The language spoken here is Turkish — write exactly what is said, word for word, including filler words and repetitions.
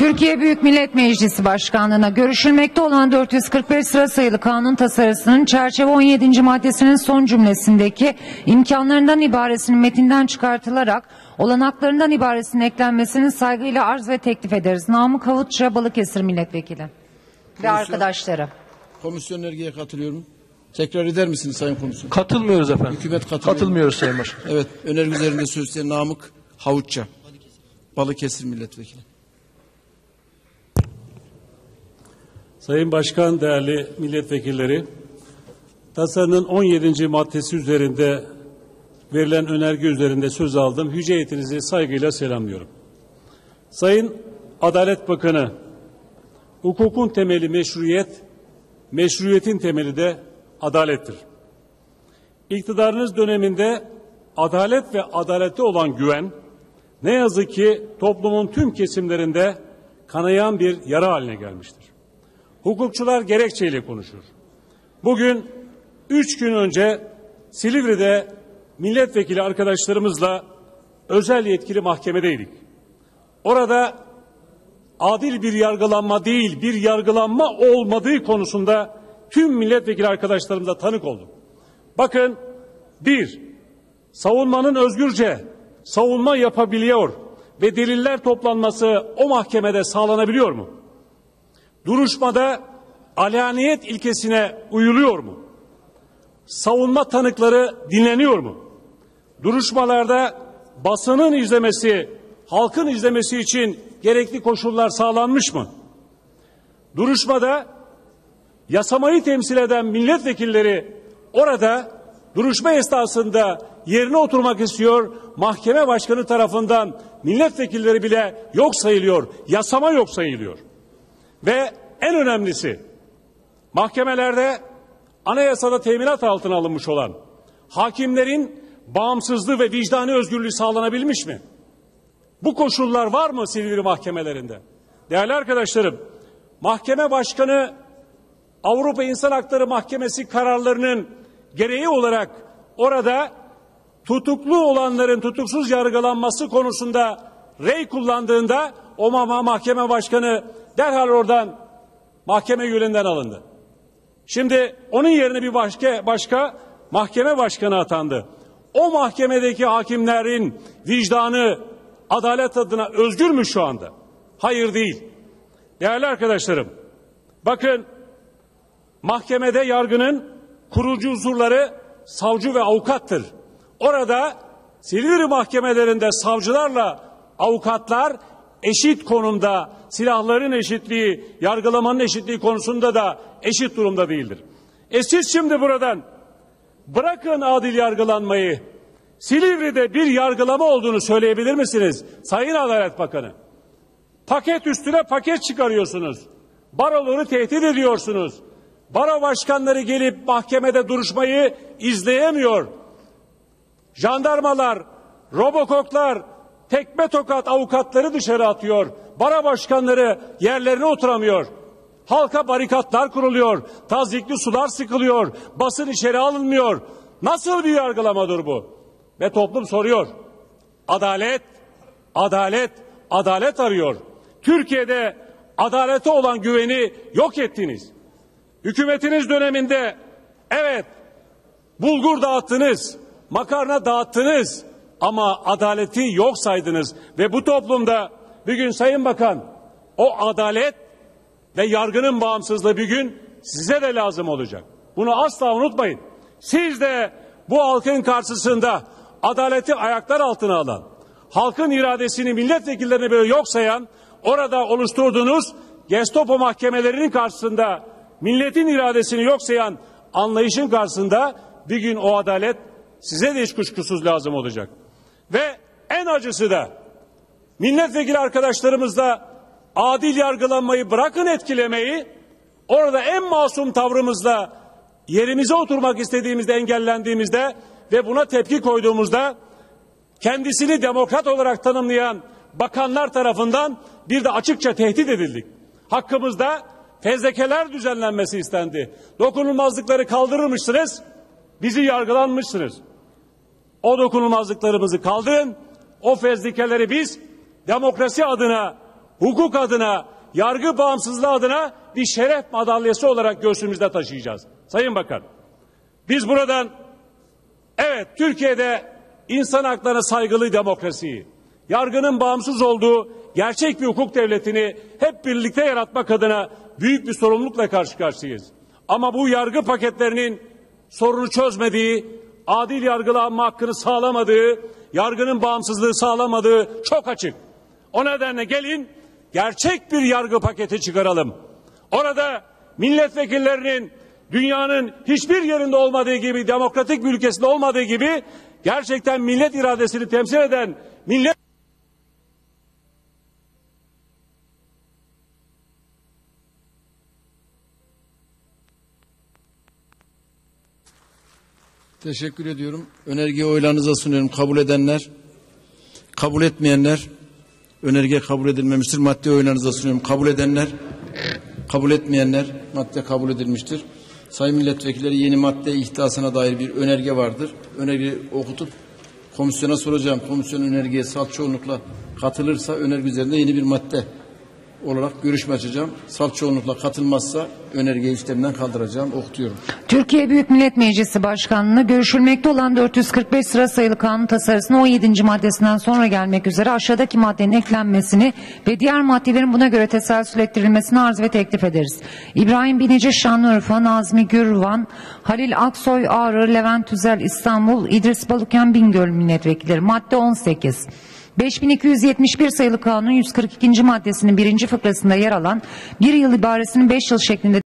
Türkiye Büyük Millet Meclisi Başkanlığı'na görüşülmekte olan dört yüz kırk beş sıra sayılı kanun tasarısının çerçeve on yedinci maddesinin son cümlesindeki imkanlarından ibaresinin metinden çıkartılarak olanaklarından ibaresinin eklenmesini saygıyla arz ve teklif ederiz. Namık Havutça, Balıkesir Milletvekili ve arkadaşları. Komisyon önergeye katılıyor mu? Tekrar eder misiniz Sayın Komisyon? Katılmıyoruz efendim. Hükümet katılıyor. Katılmıyoruz Sayın Başkan. Evet, önerge üzerinde söz isteyen Namık Havutça, Balıkesir Milletvekili. Sayın Başkan, değerli milletvekilleri, tasarının on yedinci maddesi üzerinde verilen önerge üzerinde söz aldım. Yüce heyetinizi saygıyla selamlıyorum. Sayın Adalet Bakanı, hukukun temeli meşruiyet, meşruiyetin temeli de adalettir. İktidarınız döneminde adalet ve adalete olan güven ne yazık ki toplumun tüm kesimlerinde kanayan bir yara haline gelmiştir. Hukukçular gerekçeyle konuşur. Bugün üç gün önce Silivri'de milletvekili arkadaşlarımızla özel yetkili mahkemedeydik. Orada adil bir yargılanma değil, bir yargılanma olmadığı konusunda tüm milletvekili arkadaşlarımıza tanık olduk. Bakın, bir, savunmanın özgürce savunma yapabiliyor ve deliller toplanması o mahkemede sağlanabiliyor mu? Duruşmada alaniyet ilkesine uyuluyor mu? Savunma tanıkları dinleniyor mu? Duruşmalarda basının izlemesi, halkın izlemesi için gerekli koşullar sağlanmış mı? Duruşmada yasamayı temsil eden milletvekilleri orada duruşma esnasında yerine oturmak istiyor, mahkeme başkanı tarafından milletvekilleri bile yok sayılıyor, yasama yok sayılıyor. Ve en önemlisi, mahkemelerde anayasada teminat altına alınmış olan hakimlerin bağımsızlığı ve vicdani özgürlüğü sağlanabilmiş mi? Bu koşullar var mı Silivri mahkemelerinde? Değerli arkadaşlarım, mahkeme başkanı Avrupa İnsan Hakları Mahkemesi kararlarının gereği olarak orada tutuklu olanların tutuksuz yargılanması konusunda rey kullandığında o mahkeme başkanı derhal oradan mahkeme yönünden alındı. Şimdi onun yerine bir başka, başka mahkeme başkanı atandı. O mahkemedeki hakimlerin vicdanı adalet adına özgür mü şu anda? Hayır, değil. Değerli arkadaşlarım, bakın, mahkemede yargının kurucu unsurları savcı ve avukattır. Orada Silivri mahkemelerinde savcılarla avukatlar eşit konumda, silahların eşitliği, yargılamanın eşitliği konusunda da eşit durumda değildir. E siz şimdi buradan bırakın adil yargılanmayı, Silivri'de bir yargılama olduğunu söyleyebilir misiniz Sayın Adalet Bakanı? Paket üstüne paket çıkarıyorsunuz. Baroları tehdit ediyorsunuz. Baro başkanları gelip mahkemede duruşmayı izleyemiyor. Jandarmalar, robokoklar, tekme tokat avukatları dışarı atıyor. Baro başkanları yerlerine oturamıyor. Halka barikatlar kuruluyor. Tazyikli sular sıkılıyor. Basın içeri alınmıyor. Nasıl bir yargılamadır bu? Ve toplum soruyor. Adalet, adalet, adalet arıyor. Türkiye'de adalete olan güveni yok ettiniz. Hükümetiniz döneminde evet bulgur dağıttınız, makarna dağıttınız ama adaleti yok saydınız ve bu toplumda bir gün Sayın Bakan o adalet ve yargının bağımsızlığı bir gün size de lazım olacak. Bunu asla unutmayın. Siz de bu halkın karşısında adaleti ayaklar altına alan, halkın iradesini milletvekillerine böyle yok sayan, orada oluşturduğunuz Gestapo mahkemelerinin karşısında milletin iradesini yok sayan anlayışın karşısında bir gün o adalet size de hiç kuşkusuz lazım olacak. Ve en acısı da milletvekili arkadaşlarımızla adil yargılanmayı bırakın etkilemeyi, orada en masum tavrımızla yerimize oturmak istediğimizde engellendiğimizde ve buna tepki koyduğumuzda kendisini demokrat olarak tanımlayan bakanlar tarafından bir de açıkça tehdit edildik. Hakkımızda fezlekeler düzenlenmesi istendi. Dokunulmazlıkları kaldırılmışsınız, bizi yargılanmışsınız. O dokunulmazlıklarımızı kaldırın, o fezlekeleri biz demokrasi adına, hukuk adına, yargı bağımsızlığı adına bir şeref madalyası olarak göğsümüzde taşıyacağız. Sayın Bakan, biz buradan evet Türkiye'de insan haklarına saygılı demokrasiyi, yargının bağımsız olduğu gerçek bir hukuk devletini hep birlikte yaratmak adına büyük bir sorumlulukla karşı karşıyayız. Ama bu yargı paketlerinin sorunu çözmediği, adil yargılanma hakkını sağlamadığı, yargının bağımsızlığı sağlamadığı çok açık. O nedenle gelin gerçek bir yargı paketi çıkaralım. Orada milletvekillerinin dünyanın hiçbir yerinde olmadığı gibi, demokratik bir ülkesinde olmadığı gibi gerçekten millet iradesini temsil eden millet Teşekkür ediyorum. Önergeyi oylarınıza sunuyorum. Kabul edenler, kabul etmeyenler, önerge kabul edilmemiştir. Madde oylarınıza sunuyorum. Kabul edenler, kabul etmeyenler, madde kabul edilmiştir. Sayın milletvekilleri, yeni madde ihtisasına dair bir önerge vardır. Önergeyi okutup komisyona soracağım. Komisyon önergeye salt çoğunlukla katılırsa önerge üzerinde yeni bir madde olarak görüşme açacağım. Salt çoğunlukla katılmazsa önergeyi işlemden kaldıracağım. Okutuyorum. Türkiye Büyük Millet Meclisi Başkanlığı'na görüşülmekte olan dört yüz kırk beş sıra sayılı kanun tasarısının on yedinci maddesinden sonra gelmek üzere aşağıdaki maddenin eklenmesini ve diğer maddelerin buna göre teselsül ettirilmesini arz ve teklif ederiz. İbrahim Binici Şanlıurfa, Nazmi Gürvan, Halil Aksoy Ağrı, Levent Tüzel İstanbul, İdris Baluken Bingöl milletvekilleri. Madde on sekiz. beş bin iki yüz yetmiş bir sayılı kanun yüz kırk ikinci maddesinin birinci fıkrasında yer alan bir yıl ibaresinin beş yıl şeklinde